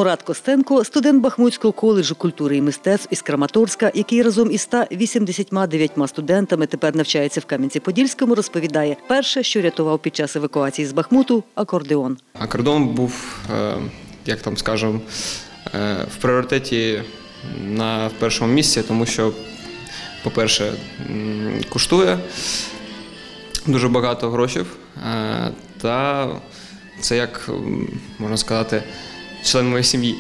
Мурат Костенко – студент Бахмутського коледжу культури і мистецтв із Краматорська, який разом із 189 студентами тепер навчається в Кам'янці-Подільському, розповідає, перше, що рятував під час евакуації з Бахмуту – акордеон. Акордеон був, як там скажемо, в пріоритеті на першому місці, тому що, по-перше, коштує дуже багато грошей, та це, як можна сказати, член моєї сім'ї.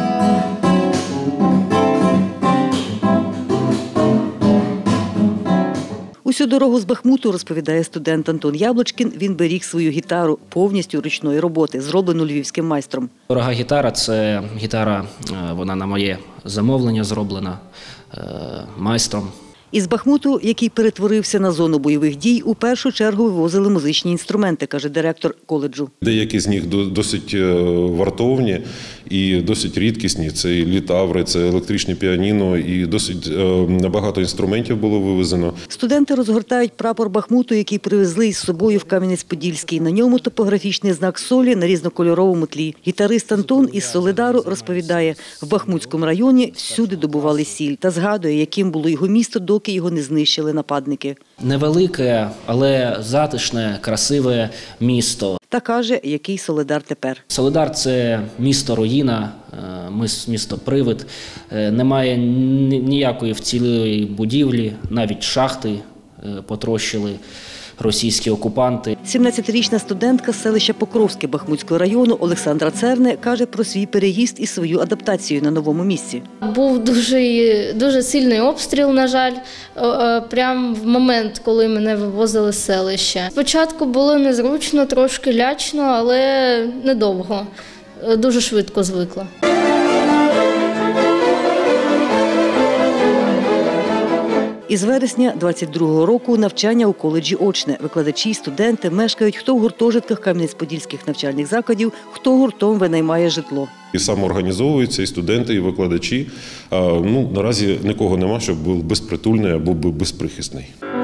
Усю дорогу з Бахмуту, розповідає студент Антон Яблочкін, він беріг свою гітару повністю ручної роботи, зроблену львівським майстром. Дорога гітара – це гітара, вона на моє замовлення зроблена майстром. Із Бахмуту, який перетворився на зону бойових дій, у першу чергу вивозили музичні інструменти, каже директор коледжу. Деякі з них досить вартовні і досить рідкісні. Це і літаври, це електричне піаніно, і досить багато інструментів було вивезено. Студенти розгортають прапор Бахмуту, який привезли із собою в Кам'янець-Подільський. На ньому топографічний знак солі на різнокольоровому тлі. Гітарист Антон із Солидару розповідає, в Бахмутському районі всюди добували сіль та згадує, яким було його місто, доки його не знищили нападники. Невелике, але затишне, красиве місто. Та каже, який Солидар тепер. Солидар – це місто-руїна, місто-привид. Немає ніякої вцілілої будівлі, навіть шахти потрощили російські окупанти. 17-річна студентка з селища Покровське Бахмутського району Олександра Церне каже про свій переїзд і свою адаптацію на новому місці. Був дуже сильний обстріл, на жаль, прямо в момент, коли мене вивозили з селища. Спочатку було незручно, трошки лячно, але недовго. Дуже швидко звикла. Із вересня 22-го року навчання у коледжі очне. Викладачі, студенти мешкають хто в гуртожитках Кам'янець-Подільських навчальних закладів, хто гуртом винаймає житло. І самоорганізовуються і студенти, і викладачі. Наразі нікого нема, щоб був безпритульний або безприхисний.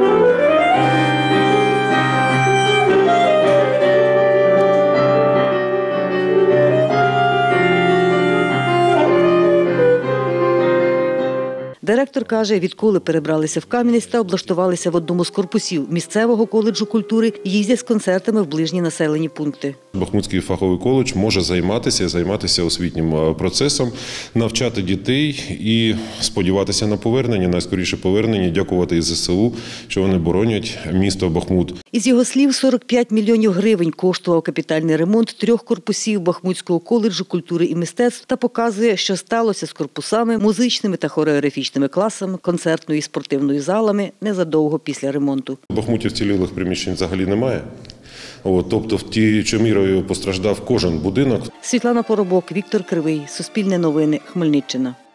Директор каже, відколи перебралися в Кам'янець та облаштувалися в одному з корпусів місцевого коледжу культури, їздять з концертами в ближні населені пункти. Бахмутський фаховий коледж може займатися освітнім процесом, навчати дітей і сподіватися на повернення, найскоріше повернення, дякувати і ЗСУ, що вони боронять місто Бахмут. Із його слів, 45 мільйонів гривень коштував капітальний ремонт 3 корпусів Бахмутського коледжу культури і мистецтв та показує, що сталося з корпусами, музичними та хореографічними класами, концертною і спортивною залами незадовго після ремонту. В Бахмуті вцілілих приміщень взагалі немає. Тобто, тією мірою постраждав кожен будинок. Світлана Поробок, Віктор Кривий, Суспільне новини, Хмельниччина.